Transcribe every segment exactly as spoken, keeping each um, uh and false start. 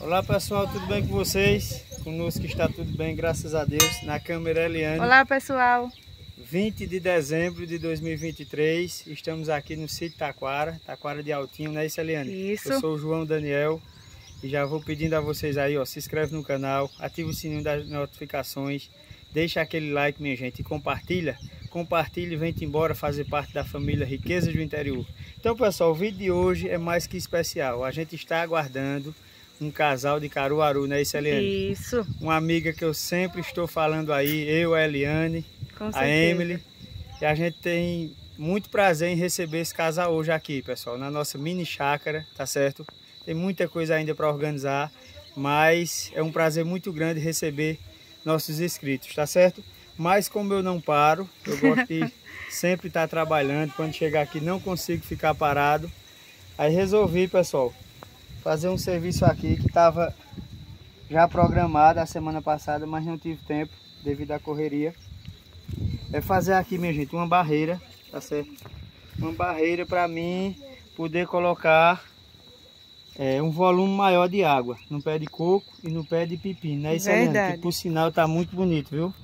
Olá pessoal, tudo bem com vocês? Conosco está tudo bem, graças a Deus. Na câmera Eliane. Olá pessoal. vinte de dezembro de dois mil e vinte e três, estamos aqui no sítio Taquara, Taquara de Altinho, não é isso, Eliane? Isso. Eu sou o João Daniel e já vou pedindo a vocês aí, ó, se inscreve no canal, ativa o sininho das notificações, deixa aquele like, minha gente, e compartilha. Compartilhe e vem embora fazer parte da família Riquezas do Interior. Então pessoal, o vídeo de hoje é mais que especial. A gente está aguardando um casal de Caruaru, não é isso, Eliane? Isso. Uma amiga que eu sempre estou falando aí, eu, a Eliane, Com a certeza. Emily. E a gente tem muito prazer em receber esse casal hoje aqui, pessoal, na nossa mini chácara, tá certo? Tem muita coisa ainda para organizar, mas é um prazer muito grande receber nossos inscritos, tá certo? Mas como eu não paro, eu gosto de sempre estar trabalhando. Quando chegar aqui não consigo ficar parado. Aí resolvi, pessoal, fazer um serviço aqui que estava já programado a semana passada, mas não tive tempo devido à correria. É fazer aqui, minha gente, uma barreira, tá certo? Uma barreira para mim poder colocar é, um volume maior de água no pé de coco e no pé de pepino, né? Isso, Eliane, que por sinal tá muito bonito, viu?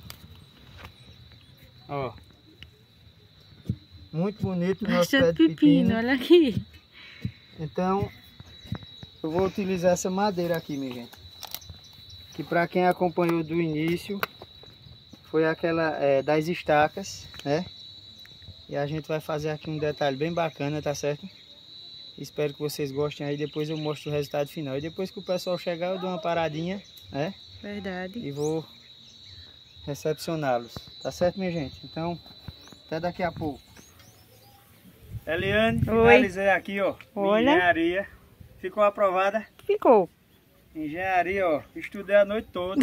Ó, muito bonito o nosso pé de pepino. pepino, olha aqui. Então, eu vou utilizar essa madeira aqui, minha gente. Que para quem acompanhou do início, foi aquela é, das estacas, né? E a gente vai fazer aqui um detalhe bem bacana, tá certo? Espero que vocês gostem aí, depois eu mostro o resultado final. E depois que o pessoal chegar, eu dou uma paradinha, né? Verdade. E vou recepcioná-los. Tá certo, minha gente? Então, até daqui a pouco. Eliane, finalizei aqui, ó. Olha. Engenharia. Ficou aprovada? Ficou. Engenharia, ó. Estudei a noite toda.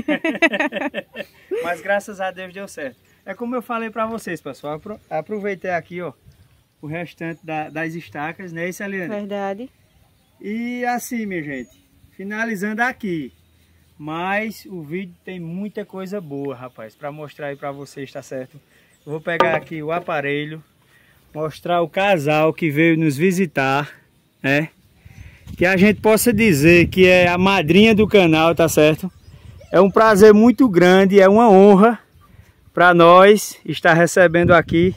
Mas graças a Deus deu certo. É como eu falei pra vocês, pessoal. Aproveitei aqui, ó, o restante da, das estacas, né, isso, Eliane? Verdade. E assim, minha gente, finalizando aqui. Mas o vídeo tem muita coisa boa, rapaz, para mostrar aí para vocês, tá certo? Eu vou pegar aqui o aparelho, mostrar o casal que veio nos visitar, né? Que a gente possa dizer que é a madrinha do canal, tá certo? É um prazer muito grande, é uma honra para nós estar recebendo aqui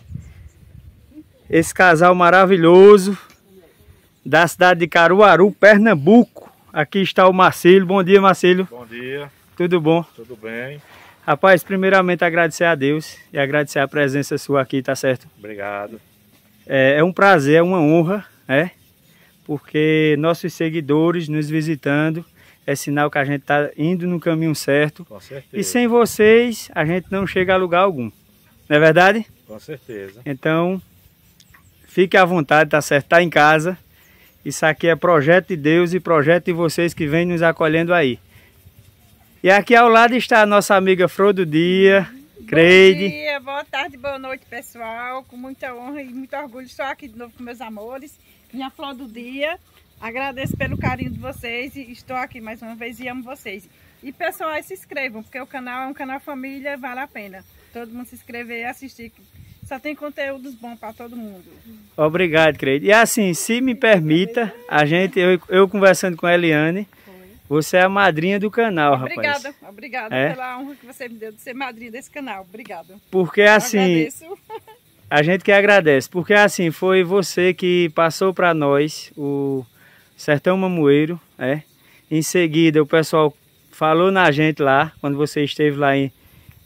esse casal maravilhoso da cidade de Caruaru, Pernambuco. Aqui está o Marcelo. Bom dia, Marcelo. Bom dia. Tudo bom? Tudo bem. Rapaz, primeiramente agradecer a Deus e agradecer a presença sua aqui, tá certo? Obrigado. É, é um prazer, é uma honra, né? Porque nossos seguidores nos visitando é sinal que a gente está indo no caminho certo. Com certeza. E sem vocês, a gente não chega a lugar algum. Não é verdade? Com certeza. Então, fique à vontade, tá certo? Tá em casa. Isso aqui é projeto de Deus e projeto de vocês que vêm nos acolhendo aí. E aqui ao lado está a nossa amiga Flor do Dia, Creide. Bom dia, boa tarde, boa noite, pessoal. Com muita honra e muito orgulho estou aqui de novo com meus amores. Minha Flor do Dia. Agradeço pelo carinho de vocês e estou aqui mais uma vez e amo vocês. E pessoal, se inscrevam, porque o canal é um canal família, vale a pena. Todo mundo se inscrever e assistir. Só tem conteúdos bons para todo mundo. Obrigado, Creide. E assim, se me permita, a gente, eu, eu conversando com a Eliane, você é a madrinha do canal, obrigada, rapaz. Obrigada, obrigada é? pela honra que você me deu de ser madrinha desse canal. Obrigada. Porque assim, a gente que agradece. Porque assim, foi você que passou para nós o Sertão Mamoeiro, é? Em seguida, o pessoal falou na gente lá, quando você esteve lá em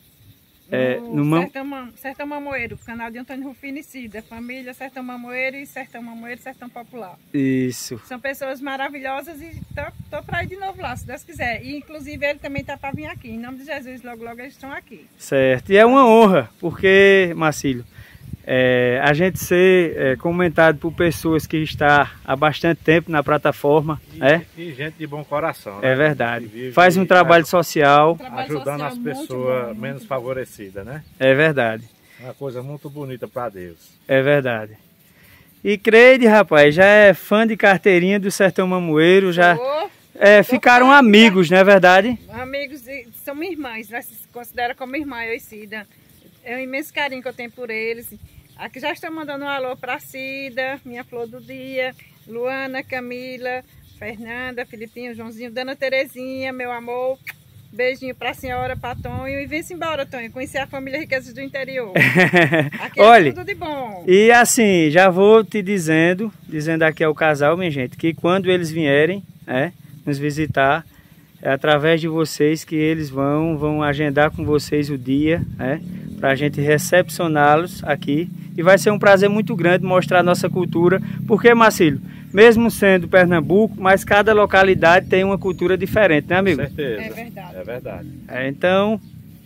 É, no no Mam... Sertão, Sertão Mamoeiro, canal de Antônio Rufino e Cida, família Sertão Mamoeiro e Sertão Mamoeiro, Sertão Popular. Isso. São pessoas maravilhosas e tô, tô para ir de novo lá, se Deus quiser. E inclusive ele também tá para vir aqui. Em nome de Jesus, logo logo eles estão aqui. Certo. E é uma honra, porque, Marcelo, é, a gente ser é, comentado por pessoas que estão há bastante tempo na plataforma. E, é? e gente de bom coração, né? É verdade. Faz um trabalho social. Um trabalho ajudando social as muito pessoas bom, menos muito favorecidas, né? É verdade. Uma coisa muito bonita para Deus. É verdade. E Creide, rapaz, já é fã de carteirinha do Sertão Mamoeiro, já Tô, é, tô ficaram fã, amigos, não é verdade? amigos, e são minhas irmãs, né? Se considera como irmã, eu e Cida. É um imenso carinho que eu tenho por eles. Aqui já estou mandando um alô para Cida, minha Flor do Dia, Luana, Camila, Fernanda, Filipinho, Joãozinho, Dona Terezinha, meu amor. Beijinho pra senhora, pra Tonho. E vem-se embora, Tonho, conhecer a família Riquezas do Interior. Aqui é Olha, tudo de bom. E assim, já vou te dizendo, dizendo aqui ao casal, minha gente, que quando eles vierem, né, nos visitar, é através de vocês que eles vão, vão agendar com vocês o dia, né, pra gente recepcioná-los aqui. E vai ser um prazer muito grande mostrar a nossa cultura, porque, Marcílio, mesmo sendo Pernambuco, mas cada localidade tem uma cultura diferente, né, amigo? Com certeza. É verdade. É verdade. É, então...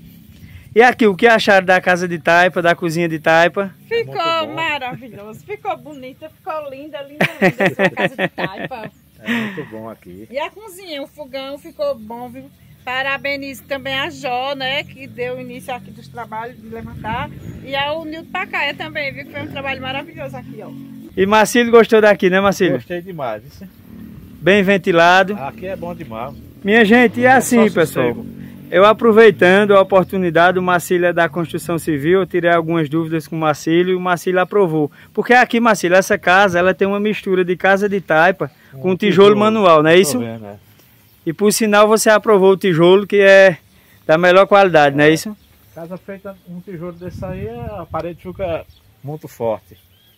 E aqui, o que acharam da casa de taipa, da cozinha de taipa? Ficou É bom. maravilhoso, ficou bonita, ficou linda, linda, linda essa casa de taipa. É muito bom aqui. E a cozinha, o fogão ficou bom, viu? Parabenizo também a Jó, né, que deu início aqui dos trabalhos de levantar. E ao Nildo Pacaia também, viu? Que foi um trabalho maravilhoso aqui, ó. E Marcílio gostou daqui, né, Marcílio? Gostei demais. Isso. Bem ventilado. Aqui é bom demais. Minha gente, e assim, Só pessoal, sossego. eu aproveitando a oportunidade, o Marcílio é da construção civil, eu tirei algumas dúvidas com o Marcílio e o Marcílio aprovou. Porque aqui, Marcílio, essa casa, ela tem uma mistura de casa de taipa com Um tijolo, tijolo. manual, não é isso? Tô vendo, é. E por sinal você aprovou o tijolo, que é da melhor qualidade, não é isso? Casa feita um tijolo desse aí, a parede fica muito forte.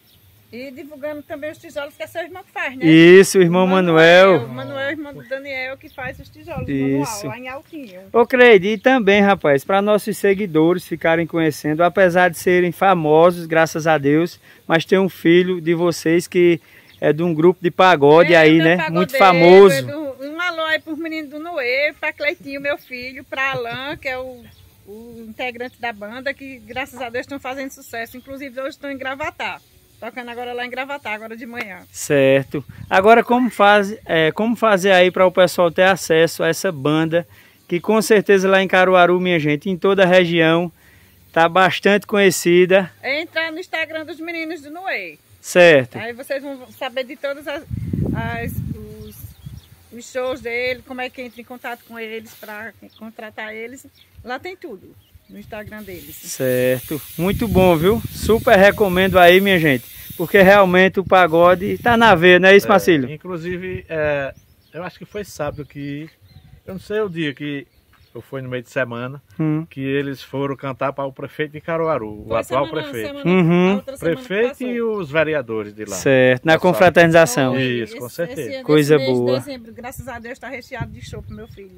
E divulgando também os tijolos que é seu irmão que faz, né? Isso, o irmão Manuel. O Manuel, irmão do Daniel, que faz os tijolos Isso. manual, lá em Altinho. Ô Creide, e também, rapaz, para nossos seguidores ficarem conhecendo, apesar de serem famosos, graças a Deus, mas tem um filho de vocês que é de um grupo de pagode É, aí, meu né? pagodeiro, Muito famoso. é do- Um alô aí pros meninos do Noé, pra Cleitinho, meu filho, pra Alan, que é o, o integrante da banda, que graças a Deus estão fazendo sucesso. Inclusive hoje estão em Gravatá. Tocando agora lá em Gravatá, agora de manhã. Certo. Agora, como, faz, é, como fazer aí para o pessoal ter acesso a essa banda, que com certeza lá em Caruaru, minha gente, em toda a região, tá bastante conhecida. É entrar no Instagram dos meninos do Noé. Certo. Aí vocês vão saber de todos as, as- os, os shows dele, como é que entra em contato com eles para contratar eles. Lá tem tudo no Instagram deles. Certo. Muito bom, viu? Super recomendo aí, minha gente, porque realmente o pagode tá na veia, não é isso, É, Marcílio? inclusive, é, eu acho que foi sábado que, eu não sei o dia que eu fui no meio de semana, Hum. que eles foram cantar para o prefeito de Caruaru, o Foi atual semana- prefeito. semana- Uhum. a outra semana que Prefeito passou. e os vereadores de lá. Certo. Na Pessoal. confraternização. Foi, Isso, com esse- certeza. esse- esse Coisa mês de boa. dezembro, graças a Deus, está recheado de show pro meu filho.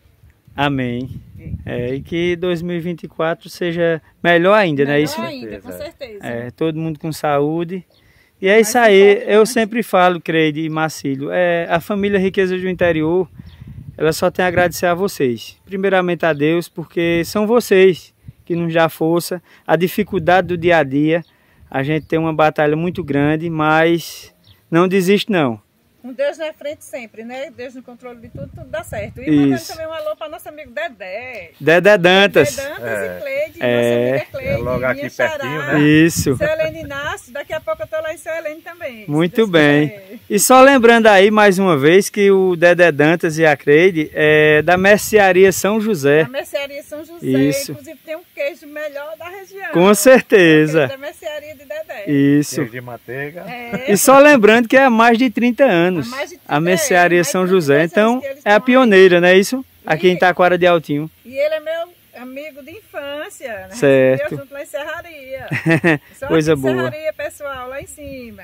Amém. É, e que dois mil e vinte e quatro seja melhor ainda, não é Melhor isso? ainda, com certeza, certeza. É, todo mundo com saúde. E é Mais isso aí, importante. eu sempre falo, Creide e Marcílio, é, a família Riquezas do Interior, ela só tem a agradecer a vocês. Primeiramente a Deus, porque são vocês que nos dão força. A dificuldade do dia a dia, a gente tem uma batalha muito grande, mas não desiste não. Com Deus na frente sempre, né? Deus no controle de tudo, tudo dá certo. E mandando Isso. também um alô para nosso amigo Dedé. Dedé Dantas. Dedé Dantas É. e Cleide, É. nossa amiga Cleide. É logo aqui minha pertinho, xará. né? Isso. Seu Helene Inácio, daqui a pouco eu tô lá em Seu Helene também. se Muito Deus bem. quiser. E só lembrando aí mais uma vez que o Dedé Dantas e a Creide é da Mercearia São José. A mercearia São José, Isso. inclusive tem um queijo melhor da região. Com certeza. Da mercearia de Dedé. Isso. Queijo de manteiga. É. E só lembrando que é há mais de trinta anos. Há mais de A trinta, Mercearia é, mais São de José. trinta anos Então que eles é a estão aí. pioneira, não é isso? Aqui em E- Taquara de Altinho. E ele é meu amigo de infância. Né? Certo. Eu junto lá em Serraria. Só Coisa aqui em boa. Serraria, pessoal, lá em cima.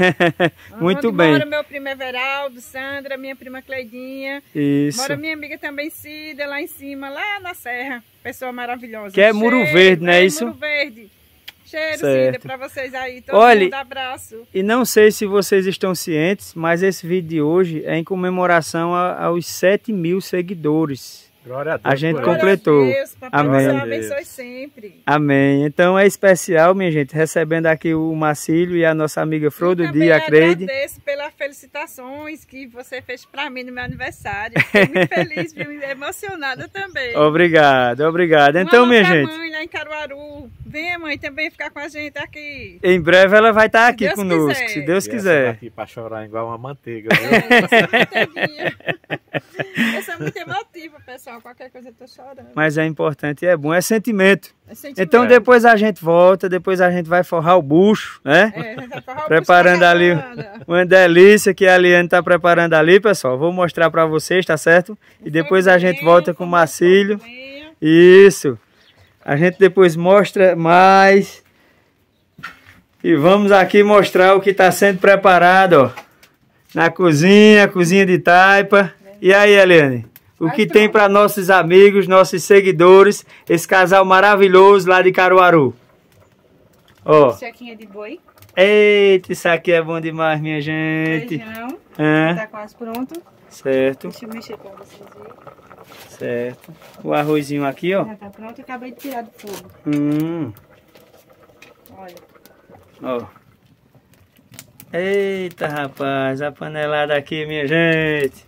Muito Onde bem. Mora meu primo Everaldo, Sandra, minha prima Cleidinha. Isso. Mora minha amiga também, Cida, lá em cima, lá na serra. Pessoa maravilhosa. Que é Muro Verde, não é isso? Muro Verde. Cheiro, Certo. Cida, pra vocês aí. Todo Olha, mundo, abraço. E não sei se vocês estão cientes, mas esse vídeo de hoje é em comemoração a- aos sete mil seguidores. Glória a Deus. A gente por Glória ele. completou. Glória a Deus, Papai Amém. do Céu abençoe sempre. Amém. Então é especial, minha gente, recebendo aqui o Marcílio e a nossa amiga Frodo E também Dia, a Creide. agradeço pelas felicitações que você fez para mim no meu aniversário. Fiquei muito feliz, viu? Emocionada também. Obrigado, obrigado. Então, Um alô minha pra gente, mãe lá em Caruaru. Venha, mãe, também ficar com a gente aqui. em breve ela vai estar aqui Deus conosco, quiser. se Deus E essa quiser. daqui pra chorar igual uma manteiga, viu? É, manteiguinha. Eu sou muito emotiva, pessoal. Qualquer coisa eu tô chorando. Mas é importante e é bom, é sentimento. Então depois a gente volta, depois a gente vai forrar o bucho, né? É, vai forrar o preparando bucho ali uma delícia que a Eliane tá preparando ali, pessoal. Vou mostrar para vocês, tá certo? E depois a gente volta com o Marcílio. Isso. A gente depois mostra mais. E vamos aqui mostrar o que está sendo preparado, ó. Na cozinha, cozinha de taipa. E aí, Eliane? O que tem para nossos amigos, nossos seguidores, esse casal maravilhoso lá de Caruaru? Ó. Chequinha de boi. Eita, isso aqui é bom demais, minha gente. Feijão. É. Tá quase pronto. Certo. Deixa eu mexer para vocês verem. Certo. O arrozinho aqui, ó. Já tá pronto, eu acabei de tirar do fogo. Hum. Olha. Ó. Eita, rapaz, a panelada aqui, minha gente.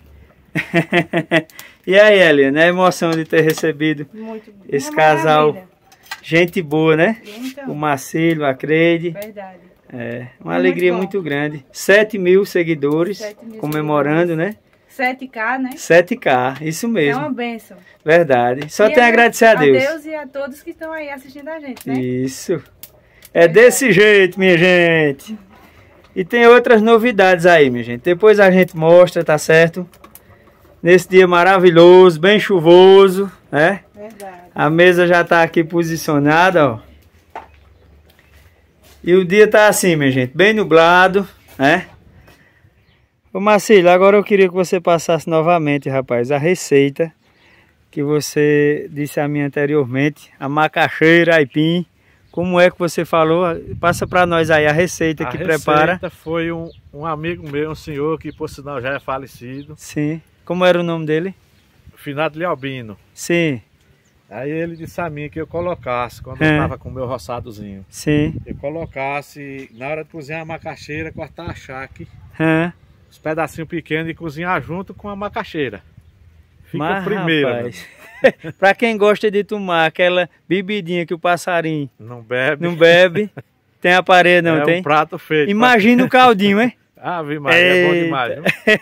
E aí, Eliane, a emoção de ter recebido Muito bom. esse Uma casal, maravilha. Gente boa, né? Então, O Marcílio, a Creide. verdade. É, uma É alegria muito muito grande. sete mil seguidores, sete mil comemorando, seguidores. né? sete K, né? sete K, isso É mesmo. uma bênção. Verdade. Só E tenho a agradecer a Deus. A Deus e a todos que estão aí assistindo a gente, né? Isso. É desse jeito, minha gente. E tem outras novidades aí, minha gente. Depois a gente mostra, tá certo? Nesse dia maravilhoso, bem chuvoso, né? Verdade. A mesa já tá aqui posicionada, ó. E o dia tá assim, minha gente, bem nublado, né? Ô Marcílio, agora eu queria que você passasse novamente, rapaz, a receita que você disse a mim anteriormente, a macaxeira aipim. Como é que você falou? Passa para nós aí a receita a que receita prepara. A receita foi um, um amigo meu, um senhor que por sinal já é falecido. Sim. Como era o nome dele? Finado Leobino. Sim. Aí ele disse a mim que eu colocasse, quando é. eu estava com o meu roçadozinho. Sim. Eu colocasse, na hora de cozinhar a macaxeira, cortar a charque, é. os pedacinhos pequenos e cozinhar junto com a macaxeira. Fica Mas, primeiro. Para quem gosta de tomar aquela bebidinha que o passarinho não bebe, não bebe, tem a parede não, é tem? um prato feito. Imagina pra... o caldinho, hein? Ah, vi mais, é bom demais.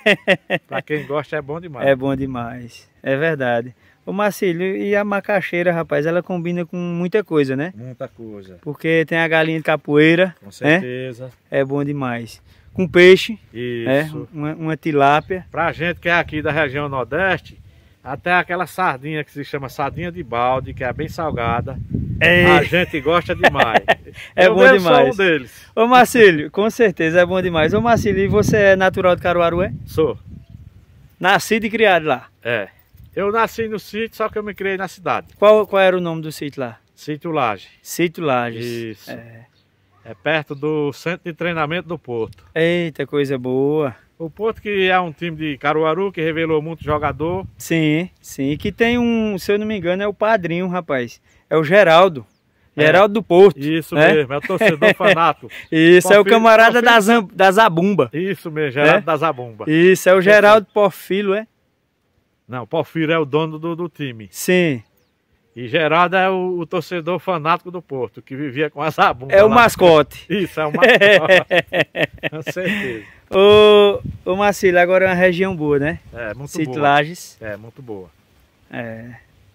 Para quem gosta é bom demais. É bom demais, é verdade. Ô Marcílio, e a macaxeira, rapaz, ela combina com muita coisa, né? Muita coisa. Porque tem a galinha de capoeira. Com certeza. É, é bom demais. Com peixe. Isso. É, uma, uma tilápia. Pra gente que é aqui da região Nordeste, até aquela sardinha que se chama sardinha de balde, que é bem salgada. É. A gente gosta demais. É Eu bom demais. Sou um deles. Ô Marcílio, com certeza é bom demais. Ô Marcílio, e você é natural de Caruaru, é? Sou. Nascido e criado lá? É. Eu nasci no sítio, só que eu me criei na cidade. Qual, qual era o nome do sítio lá? Sítio Laje. Sítio Lages. Isso. É. É perto do centro de treinamento do Porto. Eita, coisa boa. O Porto que é um time de Caruaru, que revelou muito jogador. Sim, sim. Que tem um, se eu não me engano, é o padrinho, rapaz. É o Geraldo. É. Geraldo do Porto. Isso é? mesmo, é o torcedor fanático. Isso, Porfírio, é o camarada Porfírio... da, da Zabumba. Isso mesmo, Geraldo é? da Zabumba. Isso, é o Geraldo Porfírio, é? Não, Porfírio é o dono do, do time. Sim. E Geraldo é o, o torcedor fanático do Porto, que vivia com a Zabumba. É o mascote. Isso, é o mascote. Com certeza. Ô, ô Marcílio, agora é uma região boa, né? É, muito Sítio boa. Lages. É, muito boa. É.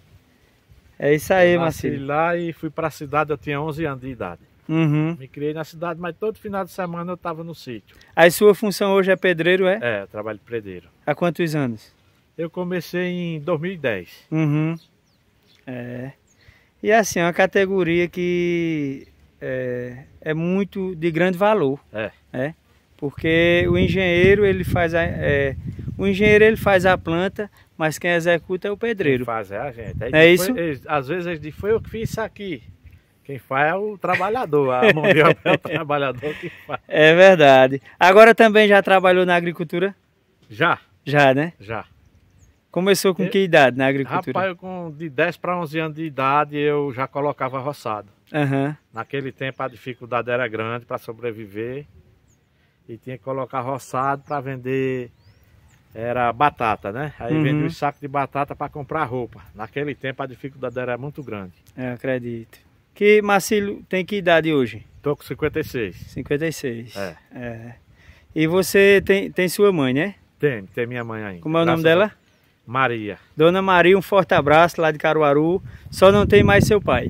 É isso aí, eu nasci Marcílio. lá e fui para a cidade, eu tinha onze anos de idade. Uhum. Me criei na cidade, mas todo final de semana eu estava no sítio. Aí sua função hoje é pedreiro, é? É, eu trabalho de predeiro. Há quantos anos? Eu comecei em dois mil e dez. Uhum. É. E assim, é uma categoria que é, é muito de grande valor. É. É. Porque o engenheiro, ele faz a, é, o engenheiro ele faz a planta, mas quem executa é o pedreiro. Quem faz é a gente. Aí é isso? Foi, eles, às vezes eles dizem, foi eu que fiz isso aqui. Quem faz é o trabalhador, a mão de obra é o trabalhador que faz. É verdade. Agora também já trabalhou na agricultura? Já. Já, né? Já. Começou com eu, que idade na agricultura? Rapaz, eu com de dez para onze anos de idade eu já colocava roçado. Uhum. Naquele tempo a dificuldade era grande para sobreviver. E tinha que colocar roçado para vender, era batata, né? Aí uhum. vendia um saco de batata para comprar roupa. Naquele tempo a dificuldade era muito grande. Eu acredito. Que Marcílio tem que idade hoje? Tô com cinquenta e seis. cinquenta e seis. É. é. E você tem, tem sua mãe, né? Tem, tem minha mãe ainda. Como é o nome dela? Maria. Dona Maria, um forte abraço lá de Caruaru. Só não tem mais seu pai.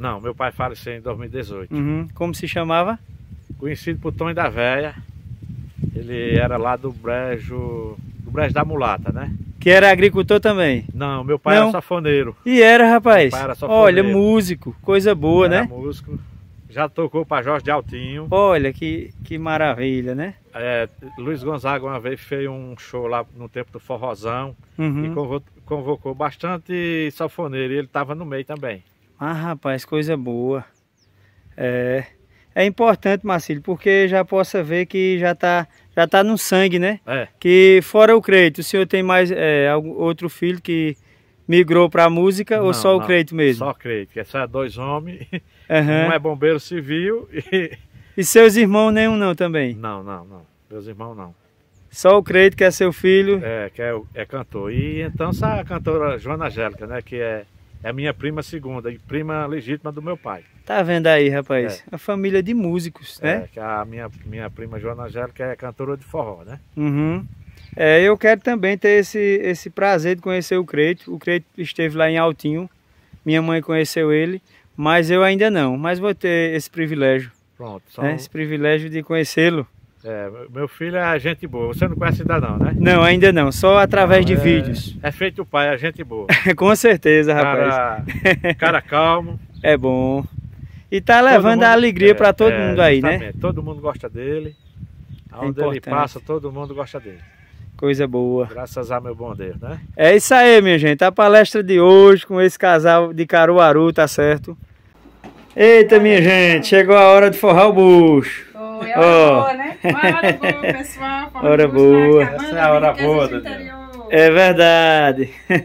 Não, meu pai faleceu em dois mil e dezoito. Uhum. Como se chamava? Conhecido por Tonho da Véia. Ele era lá do Brejo, do Brejo da Mulata, né? Que era agricultor também? Não, meu pai Não. era sanfoneiro. E era, rapaz? Meu pai era sanfoneiro. Olha, músico, coisa boa, Era né? músico. Já tocou para Jorge de Altinho. Olha, que, que maravilha, né? É, Luiz Gonzaga uma vez fez um show lá no tempo do Forrozão. Uhum. E convocou, convocou bastante sanfoneiro e ele estava no meio também. Ah, rapaz, coisa boa. É, é importante, Marcílio, porque já possa ver que já tá, já tá no sangue, né? É. Que fora o Creito, o senhor tem mais é, algum outro filho que migrou para a música Não, ou só o não, Creito mesmo? Só Creito, que é só dois homens. Uhum. Um é bombeiro civil e... E seus irmãos nenhum não também? Não, não, não. Meus irmãos não. Só o Creito que é seu filho? É, que é, é cantor. E então essa cantora Joana Angélica, né? Que é, é minha prima segunda e prima legítima do meu pai. Tá vendo aí, rapaz? É. A família de músicos, né? É, que a minha, minha prima Joana Angélica é cantora de forró, né? Uhum. É, eu quero também ter esse, esse prazer de conhecer o Creito. O Creito esteve lá em Altinho, minha mãe conheceu ele, mas eu ainda não. Mas vou ter esse privilégio, Pronto. São, né? Esse privilégio de conhecê-lo. é, meu filho é gente boa. Você não conhece ainda não, né? Não, ainda não, só através de é, vídeos. É feito o pai, é gente boa. Com certeza, rapaz. Cara, cara calmo. É bom. E tá levando mundo, a alegria é, para todo é, mundo aí, né? justamente. Todo mundo gosta dele. Onde ele importante. passa, todo mundo gosta dele. Coisa boa. Graças a meu bom Deus, né? É isso aí, minha gente. A palestra de hoje com esse casal de Caruaru, tá certo? Eita, minha gente, chegou a hora de forrar o bucho. Oh, é hora Ó. boa, né? Hora boa, pessoal. Forró Hora de bucho na boa. cabana Essa é a hora de riquezas boa, do Daniel. interior. É verdade.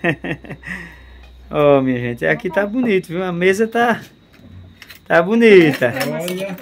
Ó, minha gente, aqui tá bonito, viu? A mesa tá, tá bonita. Olha.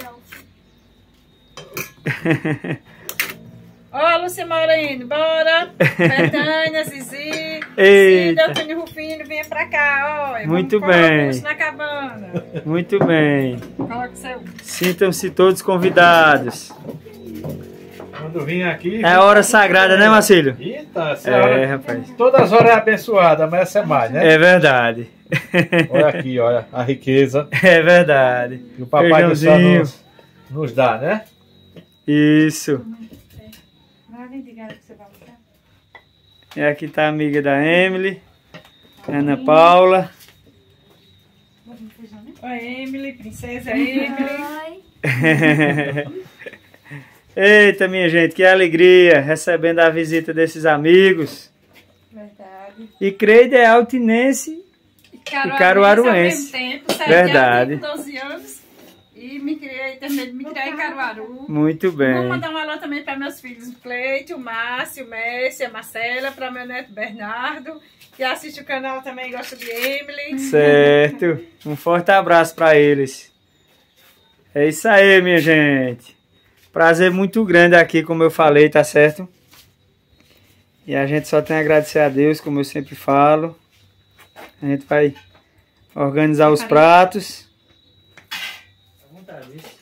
Ó, Lúcia Moreno, bora. Betânia, Zizi, Eita. Cida, Antônio Rufino, venha pra cá, ó. Muito Vamos forrar o bem. bucho na cabana. Muito bem. Coloca o seu. Sintam-se todos convidados. Quando vim aqui... É a hora sagrada, né, Marcílio? Eita, essa É, hora... rapaz. Todas as horas é abençoada, mas essa é mais, né? É verdade. Olha aqui, olha, a riqueza É verdade. que o Papai do Céu Feijãozinho. nos, nos dá, né? Isso. Vai, vem, diga que você vai mostrar. E aqui tá a amiga da Emily, Ana Paula. Vamos no feijão, né? Oi, Emily, princesa Emily. Oi. Eita, minha gente, que alegria recebendo a visita desses amigos. Verdade. E Creide é altinense. E caruaruense. Ao mesmo tempo, saí Verdade. de com doze anos e me criei, terminei de me criar em Caruaru. Muito Vou bem. mandar um alô também para meus filhos, o Cleito, o Márcio, o Messi, a Marcela, para meu neto Bernardo, que assiste o canal também, gosta de Emily. Certo. Um forte abraço para eles. É isso aí, minha gente. Prazer muito grande aqui, como eu falei, tá certo? E a gente só tem a agradecer a Deus, como eu sempre falo. A gente vai organizar os pratos. À vontade, isso.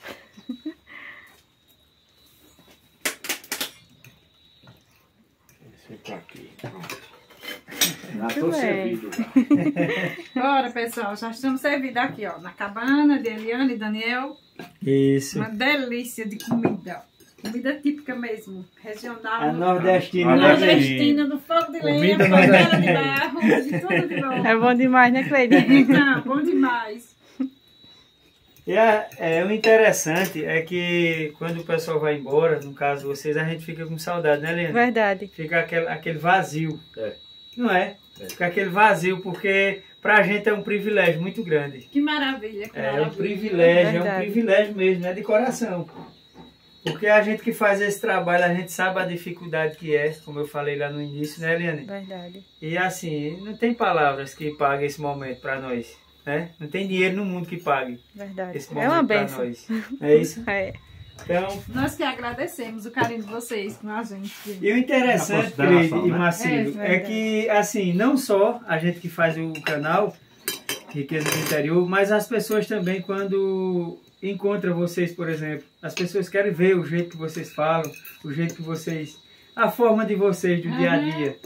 Muito bem. Bora, pessoal, já estamos servidos aqui, ó, na cabana de Eliane e Daniel. Isso. Uma delícia de comida. Comida típica mesmo, regional. A nordestina. Nordestina, do fogo de lenha, Comida panela de nordestina. barro, de tudo de bom. É bom demais, né, Cleide? Então, bom demais. E é, é, o interessante é que quando o pessoal vai embora, no caso vocês, a gente fica com saudade, né, Leandro? Verdade. Fica aquele, aquele vazio. É. Não é? É. Fica aquele vazio, porque pra gente é um privilégio muito grande. Que maravilha, que É maravilha. um privilégio, é um Verdade. privilégio mesmo, né? De coração. Porque a gente que faz esse trabalho, a gente sabe a dificuldade que é, como eu falei lá no início, né, Eliane? Verdade. E assim, não tem palavras que paguem esse momento pra nós, né? Não tem dinheiro no mundo que pague Verdade. esse É momento uma pra benção. nós. É isso? É. Então, Nós que agradecemos o carinho de vocês com a gente. e o interessante, A consideração, Cleide e né? Marcílio, É, é, verdade. que, assim, não só a gente que faz o canal Riqueza do Interior, mas as pessoas também, quando encontram vocês, por exemplo, as pessoas querem ver o jeito que vocês falam, o jeito que vocês... a forma de vocês do dia a dia.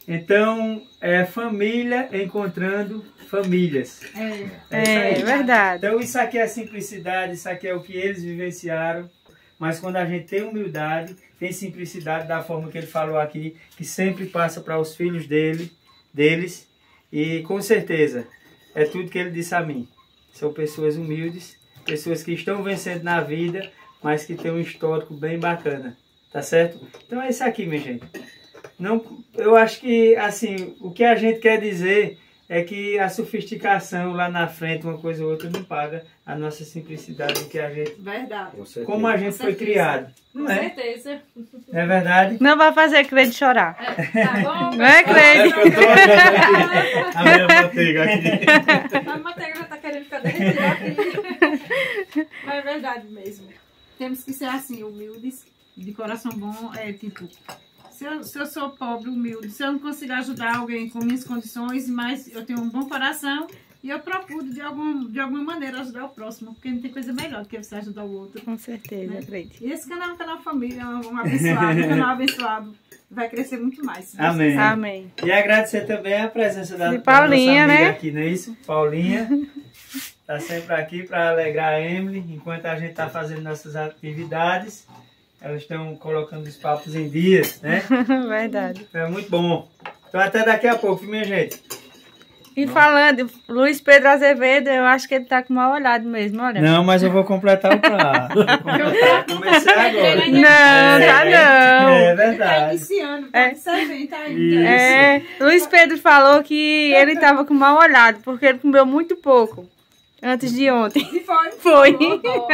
Então, é família encontrando famílias. É. É, isso aí. É verdade. Então, isso aqui é a simplicidade, isso aqui é o que eles vivenciaram. Mas quando a gente tem humildade, tem simplicidade da forma que ele falou aqui, que sempre passa para os filhos dele, deles. E com certeza, é tudo que ele disse a mim. São pessoas humildes, pessoas que estão vencendo na vida, mas que têm um histórico bem bacana. Tá certo? Então é isso aqui, minha gente. Não, eu acho que, assim, o que a gente quer dizer é que a sofisticação lá na frente, uma coisa ou outra, não paga a nossa simplicidade que a gente, Verdade. como a gente foi criado. Com Não é? certeza. É verdade? Não vai fazer Cleide chorar. É, tá bom? Não é, Cleide? A minha manteiga aqui. A manteiga já tá querendo ficar derretida aqui. Mas é verdade mesmo. Temos que ser assim, humildes, de coração bom. É tipo, se eu, se eu sou pobre, humilde, se eu não consigo ajudar alguém com minhas condições, mas eu tenho um bom coração e eu procuro de, algum, de alguma maneira ajudar o próximo, porque não tem coisa melhor do que você ajudar o outro. Com certeza, Né? Cleide. E esse canal é um canal família, um um abençoado, um canal abençoado. Vai crescer muito mais. se Deus Amém. quiser. Amém. E agradecer também a presença da, De da Paulinha, nossa amiga né? aqui, não é isso? Paulinha. Tá sempre aqui para alegrar a Emily, enquanto a gente tá fazendo nossas atividades. Elas estão colocando os papos em dias, né? Verdade. Então é muito bom. Então até daqui a pouco, minha gente. E falando, Luiz Pedro Azevedo, eu acho que ele tá com mal olhado mesmo, olha. Não, mas eu vou completar o prato. Vou completar. Comecei agora. Não, tá não. É Tá verdade. iniciando, É. tá servente ainda. Isso. É, Luiz Pedro falou que ele tava com mal olhado, porque ele comeu muito pouco antes de ontem. E foi. Foi. Ó,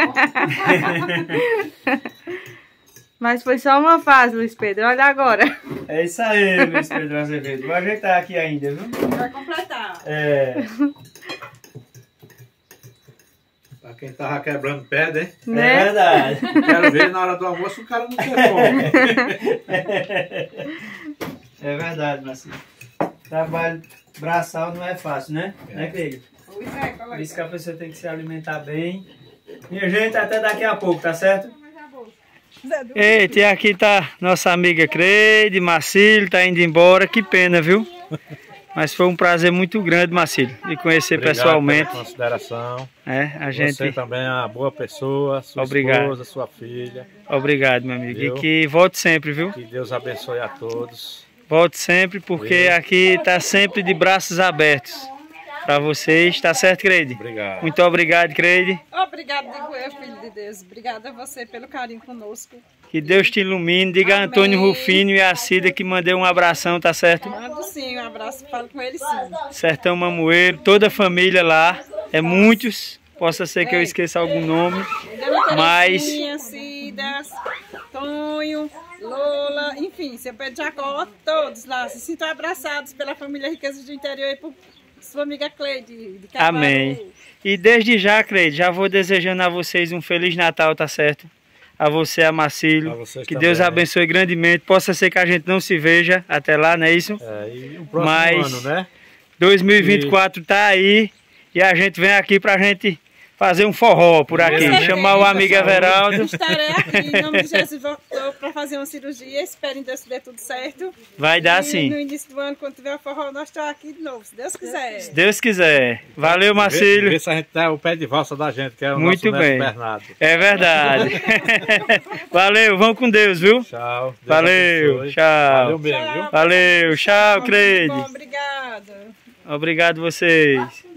ó. Mas foi só uma fase, Luiz Pedro. Olha agora. É isso aí, Luiz Pedro Azevedo. Vou ajeitar aqui ainda, viu? Vai completar. É, Pra quem tava quebrando pedra, hein? é Né? verdade. Quero ver na hora do almoço o cara não quer fome. É verdade, Marcinho. Trabalho braçal não é fácil, né? Né, Cleide? Pois é, Por colega. isso que a pessoa tem que se alimentar bem. Minha gente, até daqui a pouco, tá certo? Eita, e aqui tá nossa amiga Cleide, Marcílio, tá indo embora. Que pena, viu? Mas foi um prazer muito grande, Marcílio, de conhecer Obrigado pessoalmente. pela consideração. É, a gente... Você também é uma boa pessoa, sua Obrigado. esposa, sua filha. Obrigado, meu amigo. Viu? E que volte sempre, viu? Que Deus abençoe a todos. Volte sempre, porque aqui tá sempre de braços abertos para vocês. Tá certo, Cleide? Obrigado. Muito obrigado, Cleide. Obrigado, digo eu, filho de Deus. Obrigada a você pelo carinho conosco. Que Deus te ilumine. Diga a Amém. Antônio Rufino e a Cida que mandei um abração, tá certo? Mando sim, um abraço, falo com ele sim. Sertão Mamoeiro, toda a família lá. É muitos. Possa ser que eu esqueça algum nome. Dona Mas- Terezinha, Cidas, Tonho, Lola, enfim, seu Pedro Jacó, todos lá se sintam abraçados pela família Riquezas do Interior e por sua amiga Cleide de Caruaru. Amém. E desde já, Cleide, já vou desejando a vocês um Feliz Natal, tá certo? A você, a Marcílio. A vocês Que também. Deus abençoe grandemente. Possa ser que a gente não se veja até lá, não é isso? É, e o próximo Mas- ano, né? dois mil e vinte e quatro tá aí e a gente vem aqui pra gente fazer um forró por aqui. Certeza. Chamar o amigo Everaldo. Estarei aqui, em nome de Jesus, voltou para fazer uma cirurgia. Espero em Deus que dê tudo certo. Vai dar E no sim. início do ano, quando tiver o forró, nós estamos aqui de novo, se Deus quiser. Se Deus quiser. Valeu, Vê, Marcílio. vê se a gente dá o pé de valsa da gente, que é o Muito nosso Neto bem. Bernardo. É verdade. Valeu, vamos com Deus, viu? Tchau. Deus Valeu, abençoe. tchau. Valeu mesmo, viu? Valeu, tchau, Bom, Cleide. Bom, obrigada. Obrigado vocês.